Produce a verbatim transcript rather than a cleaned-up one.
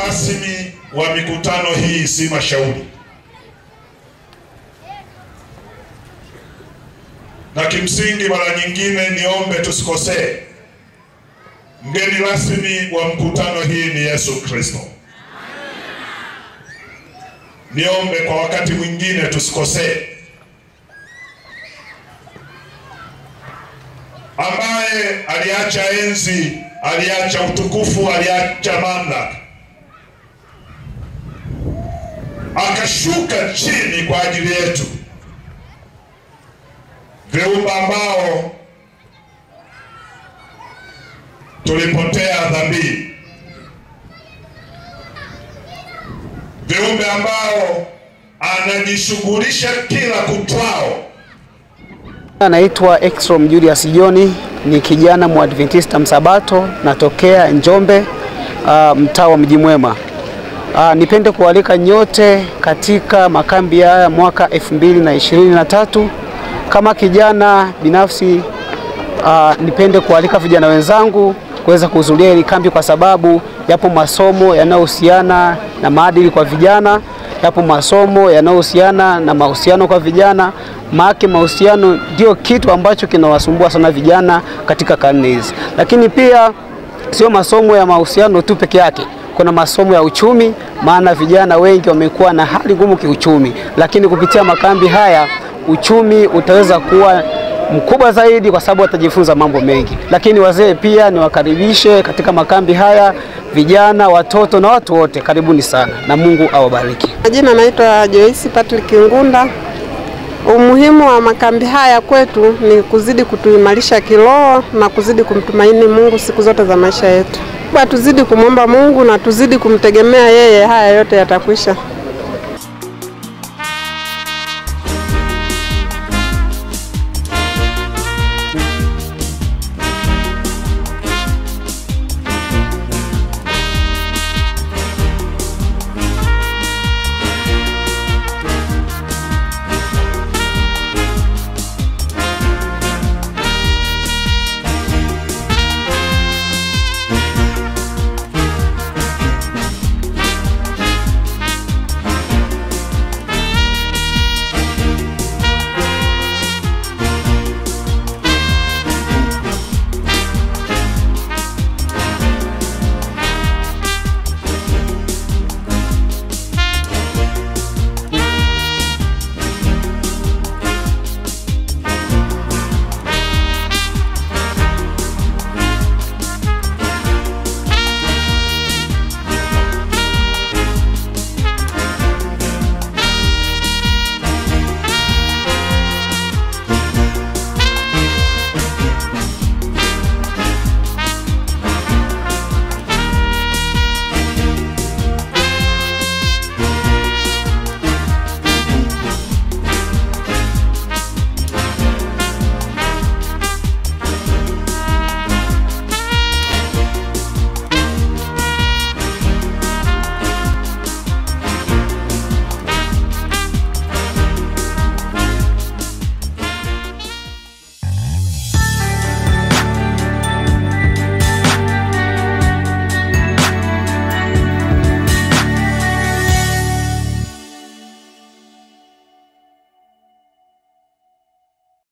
rasmi wa mikutano hii si mashauri. Na kimsingi mara nyingine niombe tusikosee. Mgeni rasmi wa mkutano hii ni Yesu Kristo. Niombe kwa wakati mwingine tusikosee. Ambaye aliacha enzi, aliacha utukufu, aliacha mamlaka, akashuka chini kwa ajili yetu. Viumbe ambao tulipotea dhambi, viumbe ambao anajishughulisha kila kutwao. Anaitwa 𝗥𝗚𝗦𝗧𝗔𝗡𝗧𝗪, ni kijana Mwadventista Msabato, natokea Njombe, uh, mtaa wa Mji Mwema. Uh, nipende kualika nyote katika makambi haya mwaka elfu mbili na ishirini na tatu. Kama kijana binafsi, uh, nipende kualika vijana wenzangu kuweza kuhudhuria hili kambi, kwa sababu yapo masomo yanayohusiana na maadili kwa vijana, yapo masomo yanayohusiana na mahusiano kwa vijana. Maana mahusiano ndio kitu ambacho kinawasumbua sana vijana katika karne hizi. Lakini pia sio masomo ya mahusiano tu peke yake. Kuna masomo ya uchumi, maana vijana wengi wamekuwa na hali ngumu kiuchumi. Lakini kupitia makambi haya uchumi utaweza kuwa mkubwa zaidi, kwa sababu watajifunza mambo mengi. Lakini wazee pia niwakaribishe katika makambi haya, vijana, watoto na watu wote, karibuni sana na Mungu awabariki. Jina naitwa 𝗠𝗚𝗘𝗡𝗜 Ngunda. Umuhimu wa makambi haya kwetu ni kuzidi kutuimarisha kiroho na kuzidi kumtumaini Mungu siku zote za maisha yetu. Tuzidi kumwomba Mungu na tuzidi kumtegemea yeye, haya yote yatakwisha.